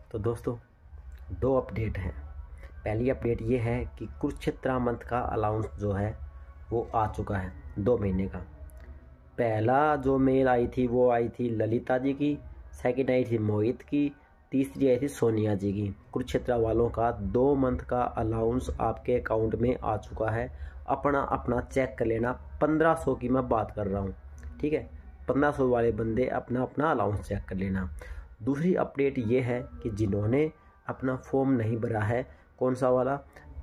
तो दोस्तों दो अपडेट हैं। पहली अपडेट ये है कि कुरुक्षेत्र मंथ का अलाउंस जो है वो आ चुका है 2 महीने का। पहला जो मेल आई थी वो आई थी ललिता जी की, सेकंड आई थी मोहित की, तीसरी आई थी सोनिया जी की। कुरुक्षेत्र वालों का 2 मंथ का अलाउंस आपके अकाउंट में आ चुका है। अपना अपना चेक कर लेना। 1500 की मैं बात कर रहा हूँ, ठीक है। 1500 वाले बंदे अपना अपना अलाउंस चेक कर लेना। दूसरी अपडेट ये है कि जिन्होंने अपना फॉर्म नहीं भरा है, कौन सा वाला,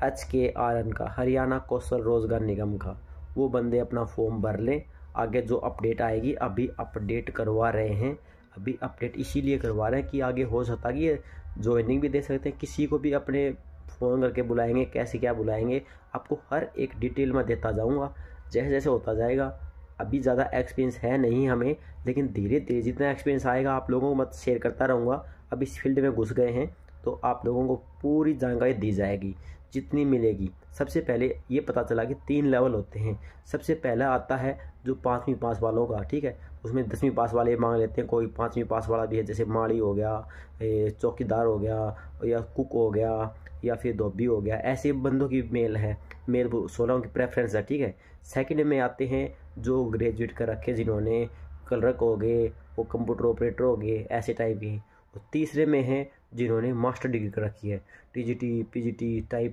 HKRN का, हरियाणा कौशल रोजगार निगम का, वो बंदे अपना फॉर्म भर लें। आगे जो अपडेट आएगी, अभी अपडेट करवा रहे हैं। अभी अपडेट इसीलिए करवा रहे हैं कि आगे हो सकता है कि ये ज्वाइनिंग भी दे सकते हैं, किसी को भी अपने फ़ोन करके बुलाएंगे, कैसे क्या बुलाएंगे, आपको हर एक डिटेल में देता जाऊंगा जैसे जैसे होता जाएगा। अभी ज़्यादा एक्सपीरियंस है नहीं हमें, लेकिन धीरे धीरे जितना एक्सपीरियंस आएगा आप लोगों को मत शेयर करता रहूँगा। अब इस फील्ड में घुस गए हैं तो आप लोगों को पूरी जानकारी दी जाएगी जितनी मिलेगी। सबसे पहले ये पता चला कि 3 लेवल होते हैं। सबसे पहला आता है जो 5वीं पास वालों का, ठीक है। उसमें 10वीं पास वाले मांग लेते हैं, कोई 5वीं पास वाला भी है, जैसे माड़ी हो गया, चौकीदार हो गया, या कुक हो गया, या फिर धोबी हो गया। ऐसे बंदों की मेल है, मेल 16 की प्रेफरेंस है, ठीक है। सेकंड में आते हैं जो ग्रेजुएट कर रखे, जिन्होंने क्लर्क हो गए, वो कंप्यूटर ऑपरेटर हो गए, ऐसे टाइप के। और तीसरे में है जिन्होंने मास्टर डिग्री कर रखी है, TGT PGT type,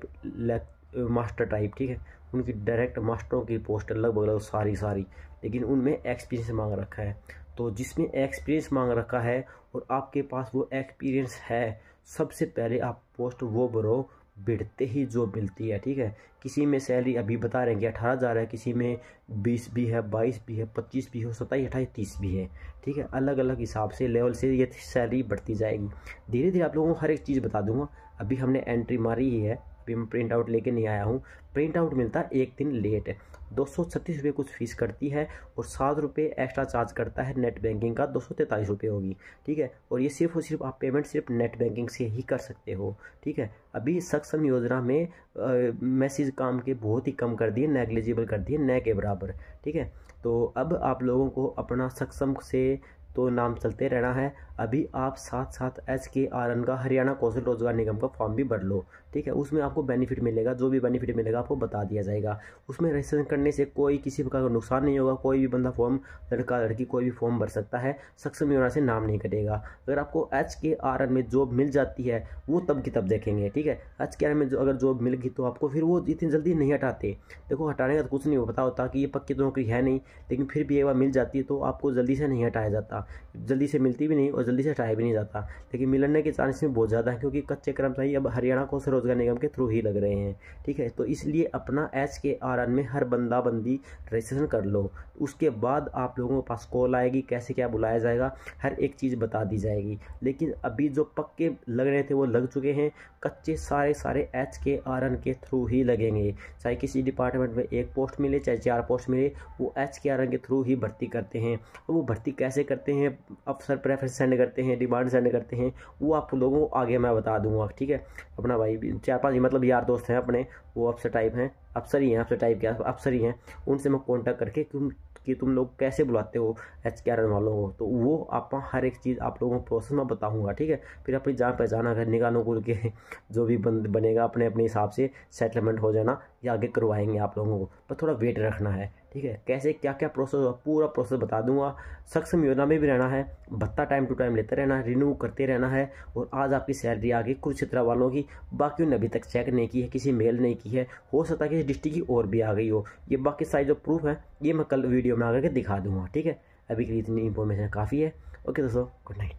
master type, ठीक है। उनकी डायरेक्ट मास्टरों की पोस्ट लगभग सारी, लेकिन उनमें एक्सपीरियंस मांग रखा है। तो जिसमें एक्सपीरियंस मांग रखा है और आपके पास वो एक्सपीरियंस है, सबसे पहले आप पोस्ट वो भरो, बढ़ते ही जो मिलती है, ठीक है। किसी में सैलरी अभी बता रहे हैं कि 18,000 है, किसी में 20 भी है, 22 भी है, 25 भी हो, 27, 28, 30 भी है, ठीक है। अलग अलग हिसाब से लेवल से ये सैलरी बढ़ती जाएगी। धीरे धीरे आप लोगों को हर एक चीज़ बता दूंगा। अभी हमने एंट्री मारी ही है, अभी मैं प्रिंट आउट लेके नहीं आया हूँ। प्रिंट आउट मिलता है 1 दिन लेट है। 236 रुपये कुछ फीस करती है और 7 रुपये एक्स्ट्रा चार्ज करता है नेट बैंकिंग का, 243 रुपये होगी, ठीक है। और ये सिर्फ और सिर्फ आप पेमेंट सिर्फ नेट बैंकिंग से ही कर सकते हो, ठीक है। अभी सक्षम योजना में मैसेज काम के बहुत ही कम कर दिए, नेग्लिजिबल कर दिए, न के बराबर, ठीक है। तो अब आप लोगों को अपना सक्षम से तो नाम चलते रहना है। अभी आप साथ साथ HKRN का, हरियाणा कौशल रोजगार निगम का फॉर्म भी भर लो, ठीक है। उसमें आपको बेनिफिट मिलेगा, जो भी बेनिफिट मिलेगा आपको बता दिया जाएगा। उसमें रजिस्ट्रेशन करने से कोई किसी प्रकार का नुकसान नहीं होगा। कोई भी बंदा फॉर्म, लड़का लड़की कोई भी फॉर्म भर सकता है, सक्षम योजना से नाम नहीं कटेगा। अगर आपको HKRN में जॉब मिल जाती है वो तब की तब देखेंगे, ठीक है। HKRN में जो अगर जॉब मिल गई तो आपको फिर वो इतनी जल्दी नहीं हटाते। देखो हटाने का तो कुछ नहीं पता होता कि ये पक्की तो नौकरी है नहीं, लेकिन फिर भी एक बार मिल जाती है तो आपको जल्दी से नहीं हटाया जाता, जल्दी से मिलती भी नहीं और जल्दी से हटाया भी नहीं जाता। लेकिन मिलने के चांस में बहुत ज़्यादा है, क्योंकि कच्चे कर्मचारी अब हरियाणा कौशल रोजगार निगम के थ्रू ही लग रहे हैं, ठीक है। तो इसलिए अपना HKRN में हर बंदा बंदी रजिस्ट्रेशन कर लो। उसके बाद आप लोगों के पास कॉल आएगी, कैसे क्या बुलाया जाएगा, हर एक चीज़ बता दी जाएगी। लेकिन अभी जो पक्के लग रहे थे वो लग चुके हैं, कच्चे सारे HKRN के थ्रू ही लगेंगे। चाहे किसी डिपार्टमेंट में 1 पोस्ट मिले, चाहे 4 पोस्ट मिले, वो HKRN के थ्रू ही भर्ती करते हैं। वो भर्ती कैसे करते हैं, अफसर प्रेफरेंस सेंड करते हैं, डिमांड सेंड करते हैं, वो आप लोगों को आगे मैं बता दूंगा, ठीक है। अपना भाई 4-5 मतलब यार दोस्त हैं अपने, वो अफसर टाइप हैं, अफसर ही हैं, अफसर टाइप के अफसर ही हैं। उनसे मैं कांटेक्ट करके कि तुम लोग कैसे बुलाते हो HKRN वालों को, तो वो आप हर एक चीज़ आप लोगों को प्रोसेस में बताऊंगा, ठीक है। फिर अपनी जान पहचान अगर निकालो कुल के जो भी बनेगा अपने अपने हिसाब से सेटलमेंट हो जाना, या आगे करवाएंगे आप लोगों को, पर थोड़ा वेट रखना है, ठीक है। कैसे क्या क्या प्रोसेस होगा पूरा प्रोसेस बता दूंगा। सक्षम योजना में भी रहना है, भत्ता टाइम टू टाइम लेते रहना है, रिन्यू करते रहना है। और आज आपकी सैलरी आ गई कुरुक्षेत्र वालों की, बाकी ने अभी तक चेक नहीं की है, किसी मेल नहीं की है, हो सकता है कि डिस्ट्रिक्ट की और भी आ गई हो। ये बाकी सारी जो प्रूफ है ये मैं कल वीडियो बना करके दिखा दूंगा, ठीक है। अभी के लिए इतनी इन्फॉर्मेशन काफ़ी है। ओके दोस्तों, गुड नाइट।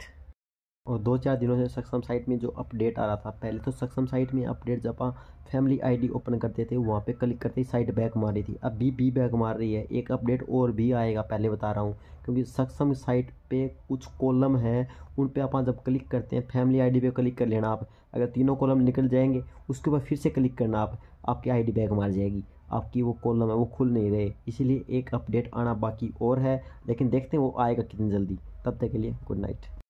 और 2-4 दिनों से सक्षम साइट में जो अपडेट आ रहा था, पहले तो सक्षम साइट में अपडेट जब आप फैमिली ID ओपन करते थे वहाँ पे क्लिक करते ही साइट बैक मार रही थी, अभी भी बैक मार रही है। एक अपडेट और भी आएगा, पहले बता रहा हूँ, क्योंकि सक्षम साइट पे कुछ कॉलम है, उन पे आप जब क्लिक करते हैं, फैमिली ID पे क्लिक कर लेना आप। अगर तीनों कॉलम निकल जाएंगे उसके बाद फिर से क्लिक करना आप, आपकी ID बैक मार जाएगी। आपकी वो कॉलम है वो खुल नहीं रहे, इसीलिए एक अपडेट आना बाकी और है, लेकिन देखते हैं वो आएगा कितनी जल्दी। तब तक के लिए गुड नाइट।